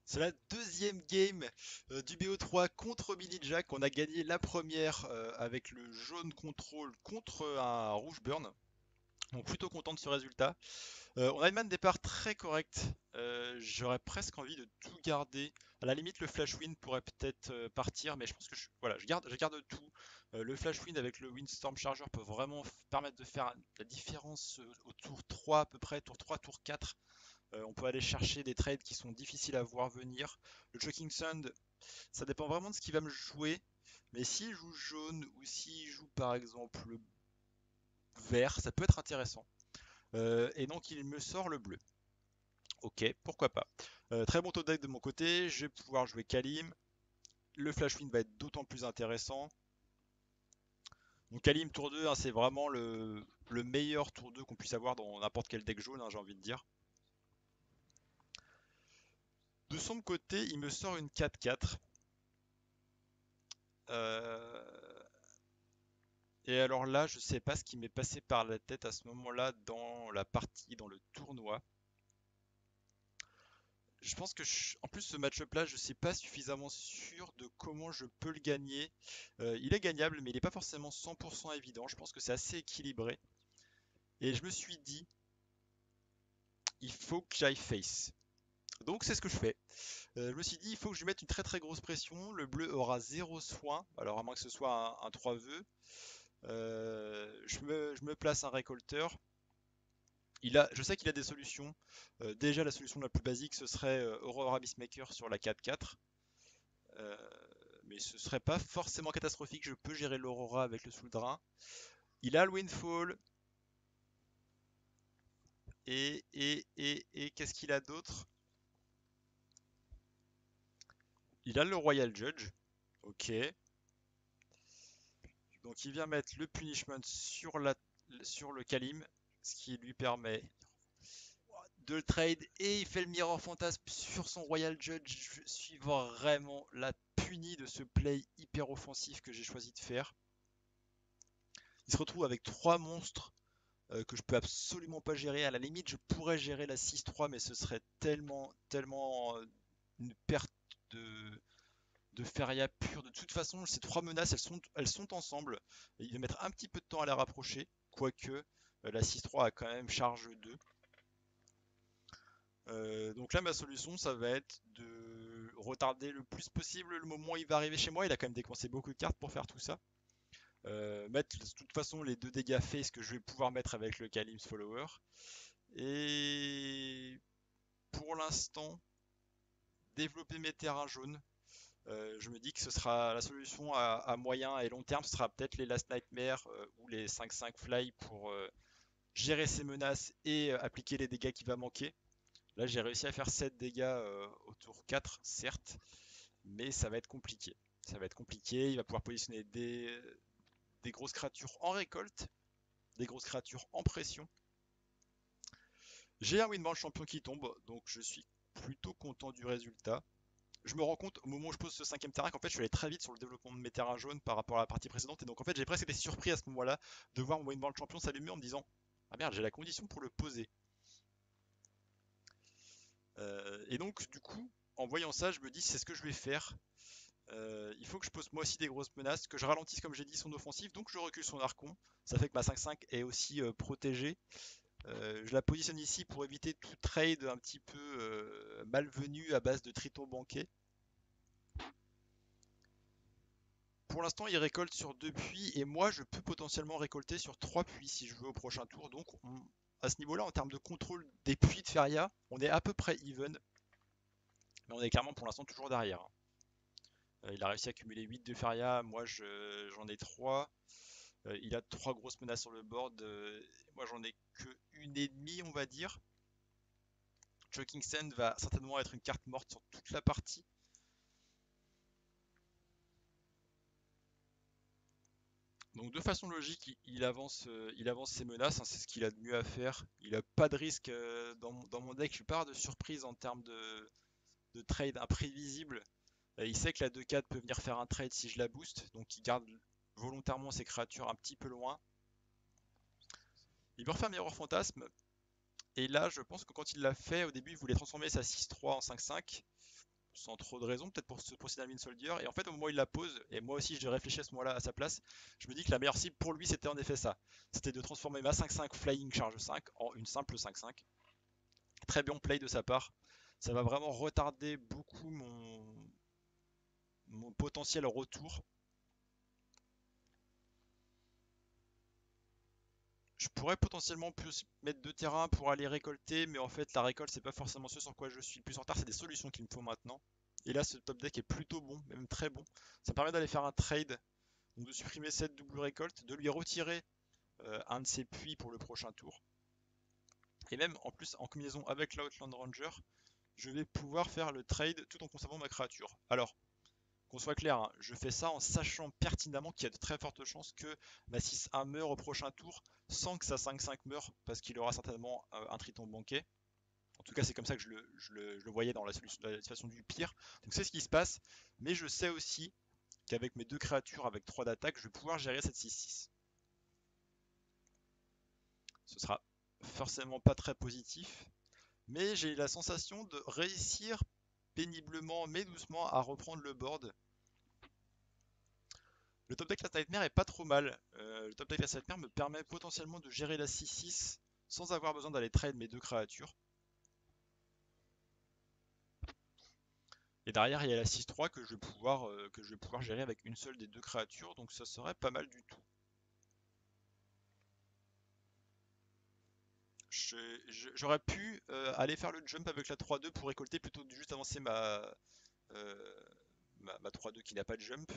C'est la deuxième game du BO3 contre Mini Jack. On a gagné la première avec le jaune contrôle contre un rouge burn. Donc plutôt content de ce résultat. On a une main de départ très correcte. J'aurais presque envie de tout garder. À la limite, le Flash Wind pourrait peut-être partir, mais je pense que voilà, je garde tout. Le Flash Wind avec le Windstorm Charger peut vraiment permettre de faire la différence au tour 3 à peu près, tour 3, tour 4. On peut aller chercher des trades qui sont difficiles à voir venir. Le Choking Sand, ça dépend vraiment de ce qu'il va me jouer. Mais s'il joue jaune ou s'il joue par exemple vert, ça peut être intéressant. Et donc il me sort le bleu. Ok, pourquoi pas. Très bon top deck de mon côté, je vais pouvoir jouer Kalim. Le Flash Wind va être d'autant plus intéressant. Donc Kalim tour 2, hein, c'est vraiment le meilleur tour 2 qu'on puisse avoir dans n'importe quel deck jaune, hein, j'ai envie de dire. De son côté, il me sort une 4-4. Euh, Et alors là, je sais pas ce qui m'est passé par la tête à ce moment-là dans la partie, dans le tournoi. Je pense que, en plus, ce match-up-là, je suis pas suffisamment sûr de comment je peux le gagner. Il est gagnable, mais il n'est pas forcément 100% évident. Je pense que c'est assez équilibré. Et je me suis dit, il faut que j'aille face. Donc c'est ce que je fais. Je me suis dit, il faut que je lui mette une très très grosse pression. Le bleu aura zéro soin, alors à moins que ce soit un 3 vœux. Je me place un récolteur. Je sais qu'il a des solutions. Déjà, la solution la plus basique, ce serait Aurora Beastmaker sur la 4-4. Euh, mais ce serait pas forcément catastrophique. Je peux gérer l'Aurora avec le Souldrin. Il a le Windfall. Et qu'est-ce qu'il a d'autre? Il a le Royal Judge. Ok. Donc il vient mettre le Punishment sur le Kalim. Ce qui lui permet de le trade. Et il fait le Mirror Fantasme sur son Royal Judge. Je suis vraiment la punie de ce play hyper offensif que j'ai choisi de faire. Il se retrouve avec trois monstres que je peux absolument pas gérer. À la limite, je pourrais gérer la 6-3, mais ce serait tellement, tellement une perte de Feria pure. De toute façon, ces trois menaces, elles sont ensemble. Il va mettre un petit peu de temps à les rapprocher, quoique la 6-3 a quand même charge 2. Donc là, ma solution, ça va être de retarder le plus possible le moment où il va arriver chez moi. Il a quand même dépensé beaucoup de cartes pour faire tout ça. Mettre de toute façon les deux dégâts face que je vais pouvoir mettre avec le Kalim's Follower. Et pour l'instant, développer mes terrains jaunes. Je me dis que ce sera la solution à moyen et long terme. Ce sera peut-être les Last Nightmare ou les 5-5 Fly pour gérer ces menaces et appliquer les dégâts qui va manquer. Là, j'ai réussi à faire 7 dégâts au tour 4, certes, mais ça va être compliqué. Ça va être compliqué. Il va pouvoir positionner des grosses créatures en récolte, des grosses créatures en pression. J'ai un Winband champion qui tombe, donc je suis plutôt content du résultat. Je me rends compte au moment où je pose ce cinquième terrain qu'en fait je suis allé très vite sur le développement de mes terrains jaunes par rapport à la partie précédente, et donc en fait j'ai presque été surpris à ce moment-là de voir mon Winband champion s'allumer en me disant ah merde, j'ai la condition pour le poser. Et donc du coup, en voyant ça, je me dis c'est ce que je vais faire. Il faut que je pose moi aussi des grosses menaces, que je ralentisse comme j'ai dit son offensive, donc je recule son archon. Ça fait que ma 5-5 est aussi protégée. Je la positionne ici pour éviter tout trade un petit peu malvenu à base de Triton banquet. Pour l'instant, il récolte sur 2 puits et moi je peux potentiellement récolter sur 3 puits si je veux au prochain tour. Donc à ce niveau-là, en termes de contrôle des puits de Feria, on est à peu près even, mais on est clairement pour l'instant toujours derrière, hein. Il a réussi à accumuler 8 de Feria, moi j'en ai 3. Il a 3 grosses menaces sur le board, moi j'en ai que une et demie on va dire. Choking Sand va certainement être une carte morte sur toute la partie. Donc de façon logique, il avance ses menaces, hein, c'est ce qu'il a de mieux à faire. Il a pas de risque dans mon deck, je pas de surprise en termes de trade imprévisible. Il sait que la 2-4 peut venir faire un trade si je la booste, donc il garde volontairement ses créatures un petit peu loin. Il peut refaire Mirror Fantasme, et là je pense que quand il l'a fait, au début il voulait transformer sa 6-3 en 5-5. sans trop de raison, peut-être pour se procéder à Wind Soldier. Et en fait, au moment où il la pose, et moi aussi je réfléchis à ce moment-là à sa place, je me dis que la meilleure cible pour lui c'était en effet ça. C'était de transformer ma 5-5 Flying Charge 5 en une simple 5-5. Très bon play de sa part. Ça va vraiment retarder beaucoup mon potentiel retour. Je pourrais potentiellement plus mettre deux terrains pour aller récolter, mais en fait la récolte c'est pas forcément ce sur quoi je suis le plus en retard, c'est des solutions qu'il me faut maintenant. Et là ce top deck est plutôt bon, même très bon. Ça me permet d'aller faire un trade, donc de supprimer cette double récolte, de lui retirer un de ses puits pour le prochain tour. Et même en plus en combinaison avec l'Outland Ranger, je vais pouvoir faire le trade tout en conservant ma créature. Alors, qu'on soit clair, hein, je fais ça en sachant pertinemment qu'il y a de très fortes chances que ma 6-1 meure au prochain tour sans que sa 5-5 meure parce qu'il aura certainement un Triton banquet. En tout cas, c'est comme ça que je le voyais dans la situation du pire. Donc c'est ce qui se passe, mais je sais aussi qu'avec mes deux créatures avec 3 d'attaque, je vais pouvoir gérer cette 6-6. Ce sera forcément pas très positif, mais j'ai la sensation de réussir péniblement mais doucement à reprendre le board. Le top deck Last Nightmare est pas trop mal. Le top deck Last Nightmare me permet potentiellement de gérer la 6-6 sans avoir besoin d'aller trade mes deux créatures. Et derrière, il y a la 6-3 que je vais pouvoir gérer avec une seule des deux créatures, donc ça serait pas mal du tout. J'aurais pu aller faire le jump avec la 3-2 pour récolter plutôt que de juste avancer euh, ma 3-2 qui n'a pas de jump.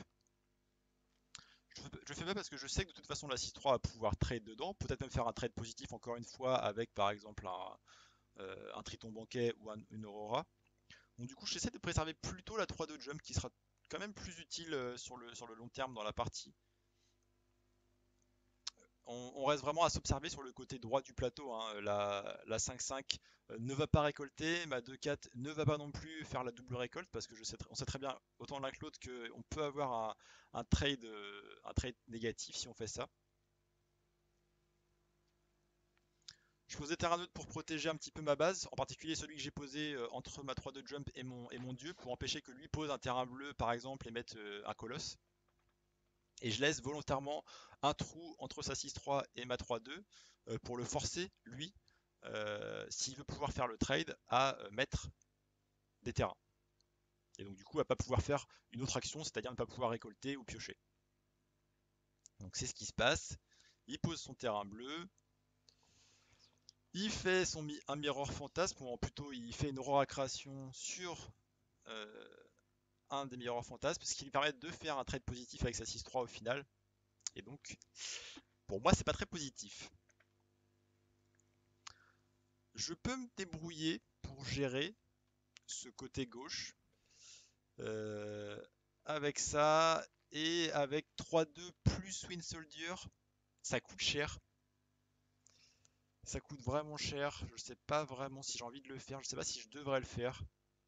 Je fais pas parce que je sais que de toute façon la 6-3 va pouvoir trade dedans, peut-être même faire un trade positif encore une fois avec par exemple un Triton banquet ou une Aurora. Donc du coup j'essaie de préserver plutôt la 3-2 jump qui sera quand même plus utile sur le long terme dans la partie. On reste vraiment à s'observer sur le côté droit du plateau, hein. La 5-5 ne va pas récolter, ma 2-4 ne va pas non plus faire la double récolte parce que on sait très bien autant l'un que l'autre qu'on peut avoir un trade négatif si on fait ça. Je pose des terrains neutres pour protéger un petit peu ma base, en particulier celui que j'ai posé entre ma 3-2 jump et mon dieu pour empêcher que lui pose un terrain bleu par exemple et mette un colosse. Et je laisse volontairement un trou entre sa 6-3 et ma 3-2 pour le forcer, lui, s'il veut pouvoir faire le trade, à mettre des terrains. Et donc du coup à pas pouvoir faire une autre action, c'est-à-dire ne pas pouvoir récolter ou piocher. Donc c'est ce qui se passe. Il pose son terrain bleu. Il fait un mirror fantasme, ou plutôt il fait une aurora création sur euh, un des mirrors fantasmes, ce qui lui permet de faire un trade positif avec sa 6-3 au final. Et donc, pour moi, c'est pas très positif. Je peux me débrouiller pour gérer ce côté gauche euh, avec ça et avec 3-2 plus Wind Soldier, ça coûte cher. Ça coûte vraiment cher. Je sais pas vraiment si j'ai envie de le faire. Je sais pas si je devrais le faire.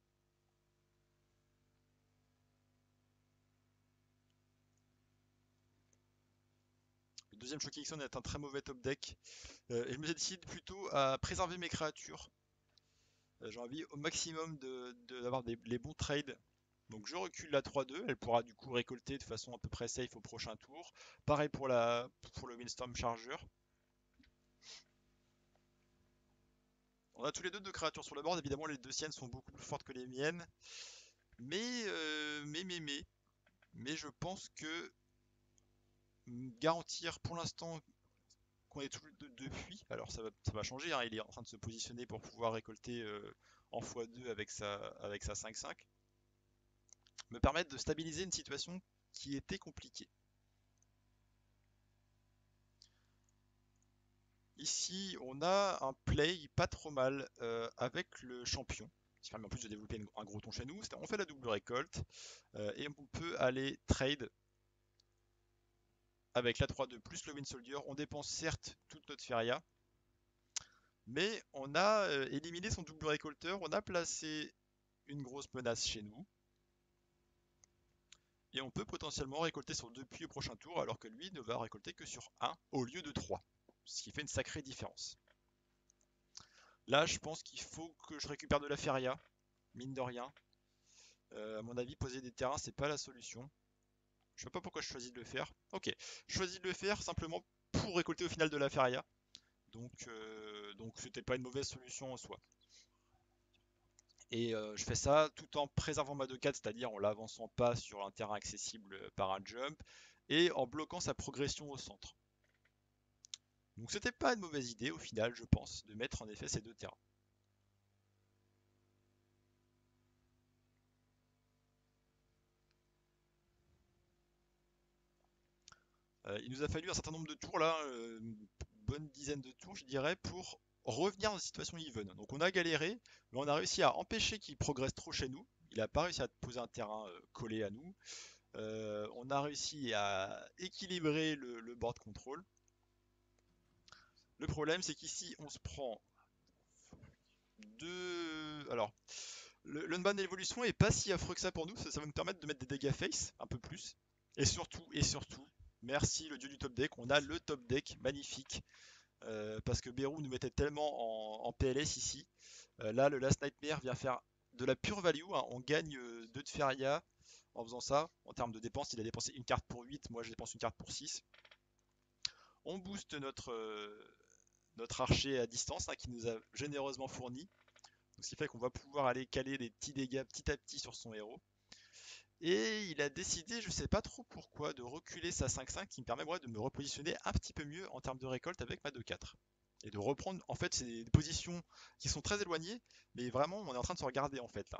Le deuxième Shocking Sun est un très mauvais top deck. Et je me décide plutôt à préserver mes créatures. J'ai envie au maximum d'avoir les bons trades. Donc je recule la 3-2, elle pourra du coup récolter de façon à peu près safe au prochain tour. Pareil pour le Windstorm Charger. On a tous les deux créatures sur le board, évidemment les deux siennes sont beaucoup plus fortes que les miennes. Mais je pense que garantir pour l'instant qu'on est tous les deux depuis, alors ça va changer, hein, il est en train de se positionner pour pouvoir récolter en x2 avec sa 5-5, me permettre de stabiliser une situation qui était compliquée. Ici, on a un play pas trop mal avec le champion, qui permet en plus de développer un gros ton chez nous. On fait la double récolte et on peut aller trade avec la 3-2 plus le Wind Soldier. On dépense certes toute notre feria, mais on a éliminé son double récolteur, on a placé une grosse menace chez nous. Et on peut potentiellement récolter sur 2 puits au prochain tour, alors que lui ne va récolter que sur 1 au lieu de 3. Ce qui fait une sacrée différence. Là, je pense qu'il faut que je récupère de la feria, mine de rien. À mon avis, poser des terrains, c'est pas la solution. Je sais pas pourquoi je choisis de le faire. Ok, je choisis de le faire simplement pour récolter au final de la feria. Donc c'était pas une mauvaise solution en soi. Et je fais ça tout en préservant ma 2-4, c'est-à-dire en l'avançant pas sur un terrain accessible par un jump et en bloquant sa progression au centre. Donc c'était pas une mauvaise idée au final, je pense, de mettre en effet ces deux terrains. Il nous a fallu un certain nombre de tours là, une bonne dizaine de tours je dirais, pour revenir dans une situation even. Donc on a galéré, mais on a réussi à empêcher qu'il progresse trop chez nous. Il n'a pas réussi à poser un terrain collé à nous. On a réussi à équilibrer le board control. Le problème c'est qu'ici on se prend deux... Alors, l'unban d'évolution est pas si affreux que ça pour nous, ça va nous permettre de mettre des dégâts face un peu plus. Et surtout, merci le dieu du top deck, on a le top deck magnifique. Parce que Beru nous mettait tellement en PLS ici. Là, le Last Nightmare vient faire de la pure value, hein. On gagne 2 de Feria en faisant ça. En termes de dépenses, il a dépensé une carte pour 8, moi je dépense une carte pour 6. On booste notre archer à distance, hein, qui nous a généreusement fourni. Donc, ce qui fait qu'on va pouvoir aller caler des petits dégâts petit à petit sur son héros. Et il a décidé, je sais pas trop pourquoi, de reculer sa 5-5 qui me permet de me repositionner un petit peu mieux en termes de récolte avec ma 2-4. Et de reprendre, en fait, c'est des positions qui sont très éloignées, mais vraiment, on est en train de se regarder en fait là.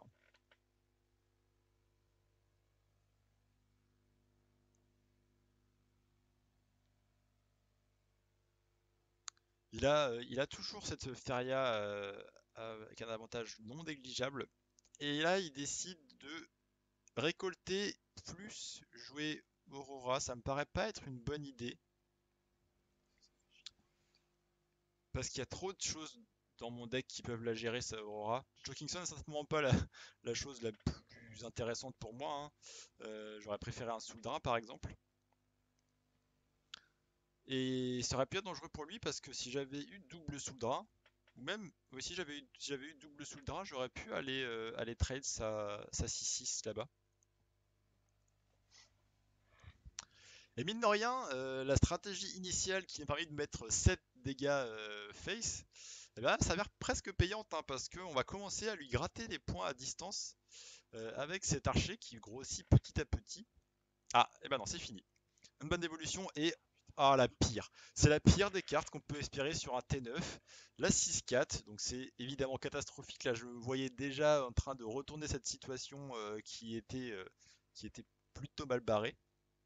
Il a toujours cette feria avec un avantage non négligeable. Et là, il décide de récolter plus jouer Aurora. Ça me paraît pas être une bonne idée. Parce qu'il y a trop de choses dans mon deck qui peuvent la gérer, ça Aurora. Choking Sun n'est certainement pas la chose la plus intéressante pour moi, hein. J'aurais préféré un Souldra par exemple. Et ça aurait pu être dangereux pour lui parce que si j'avais eu double Souldra, ou même oui, si j'avais eu double Souldra, j'aurais pu aller trade sa 6-6 là-bas. Et mine de rien, la stratégie initiale qui m'a permis de mettre 7 dégâts face, eh ben, s'avère presque payante, hein, parce qu'on va commencer à lui gratter les points à distance avec cet archer qui grossit petit à petit. Ah, et ben non, c'est fini. Une bonne évolution et... Ah, la pire. C'est la pire des cartes qu'on peut espérer sur un T9. La 6-4, donc c'est évidemment catastrophique. Là, je me voyais déjà en train de retourner cette situation qui était plutôt mal barrée.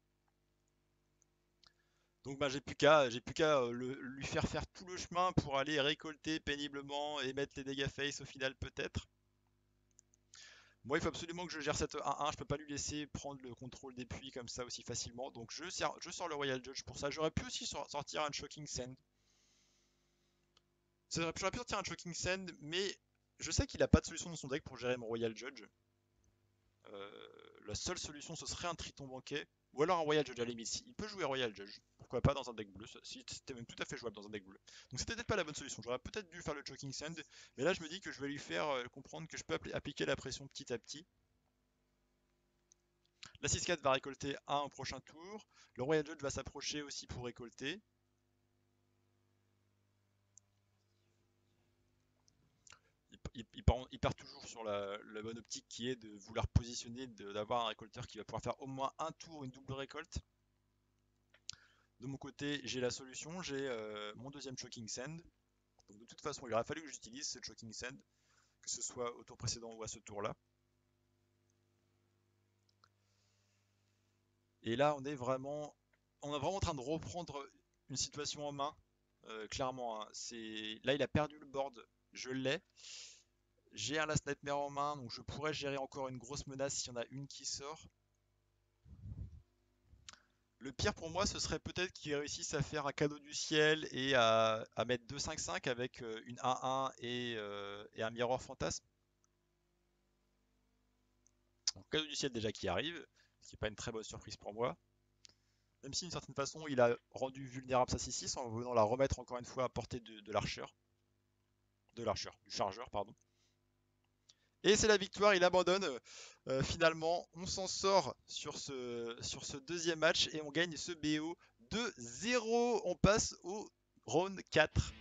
Donc bah, j'ai plus qu'à lui faire tout le chemin pour aller récolter péniblement et mettre les dégâts face au final peut-être. Moi il faut absolument que je gère cette 1-1, je peux pas lui laisser prendre le contrôle des puits comme ça aussi facilement. Donc je sors le Royal Judge pour ça. J'aurais pu aussi sortir un Shocking Sand. J'aurais pu sortir un Shocking Sand, mais je sais qu'il a pas de solution dans son deck pour gérer mon Royal Judge. Euh, la seule solution ce serait un Triton banquet ou alors un Royal Judge à la limite. Il peut jouer Royal Judge, pourquoi pas dans un deck bleu, c'était même tout à fait jouable dans un deck bleu. Donc c'était peut-être pas la bonne solution, j'aurais peut-être dû faire le Choking Sand, mais là je me dis que je vais lui faire comprendre que je peux appliquer la pression petit à petit. La 6-4 va récolter 1 au prochain tour, le Royal Judge va s'approcher aussi pour récolter. Il part toujours sur la bonne optique qui est de vouloir positionner, d'avoir un récolteur qui va pouvoir faire au moins un tour, une double récolte. De mon côté, j'ai la solution, j'ai mon deuxième Choking Sand. Donc de toute façon, il aurait fallu que j'utilise ce Choking Sand, que ce soit au tour précédent ou à ce tour-là. Et là, on est vraiment en train de reprendre une situation en main, clairement, hein. Là, il a perdu le board, je l'ai. J'ai un Last Nightmare en main, donc je pourrais gérer encore une grosse menace s'il y en a une qui sort. Le pire pour moi, ce serait peut-être qu'il réussisse à faire un cadeau du ciel et à mettre 2-5-5 avec une 1-1 et un Mirror Fantasme. Donc, cadeau du ciel déjà qui arrive, ce qui n'est pas une très bonne surprise pour moi. Même si d'une certaine façon il a rendu vulnérable sa 6-6 en venant la remettre encore une fois à portée de l'archer. Du chargeur, pardon. Et c'est la victoire, il abandonne. Finalement, on s'en sort sur ce deuxième match et on gagne ce BO 2-0. On passe au round 4.